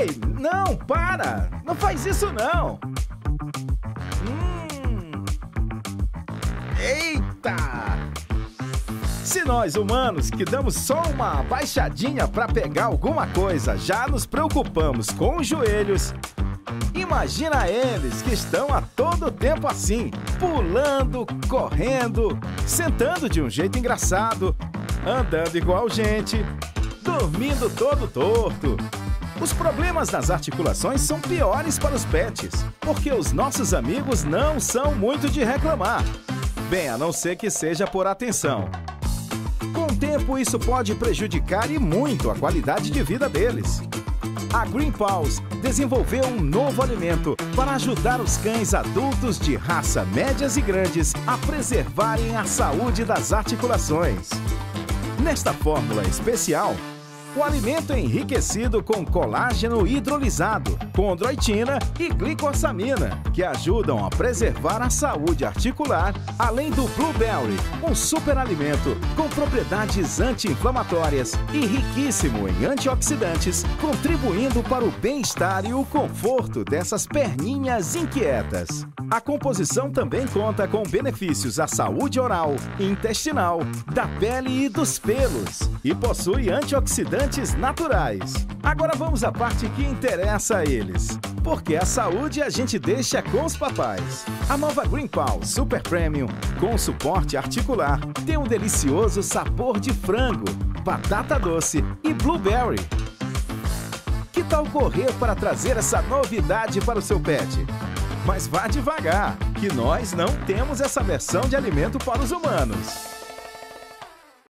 Ai, não, para! Não faz isso não! Eita! Se nós, humanos, que damos só uma baixadinha para pegar alguma coisa, já nos preocupamos com os joelhos, imagina eles que estão a todo tempo assim, pulando, correndo, sentando de um jeito engraçado, andando igual gente, dormindo todo torto. Os problemas nas articulações são piores para os pets, porque os nossos amigos não são muito de reclamar. Bem, a não ser que seja por atenção. Com o tempo, isso pode prejudicar e muito a qualidade de vida deles. A Green Paws desenvolveu um novo alimento para ajudar os cães adultos de raça médias e grandes a preservarem a saúde das articulações. Nesta fórmula especial, o alimento é enriquecido com colágeno hidrolisado, condroitina e glicosamina, que ajudam a preservar a saúde articular, além do Blueberry, um superalimento com propriedades anti-inflamatórias e riquíssimo em antioxidantes, contribuindo para o bem-estar e o conforto dessas perninhas inquietas. A composição também conta com benefícios à saúde oral, intestinal, da pele e dos pelos, e possui antioxidantes naturais. Agora vamos à parte que interessa a eles, porque a saúde a gente deixa com os papais. A nova Green Paws Super Premium, com suporte articular, tem um delicioso sabor de frango, batata doce e blueberry. Que tal correr para trazer essa novidade para o seu pet? Mas vá devagar, que nós não temos essa versão de alimento para os humanos.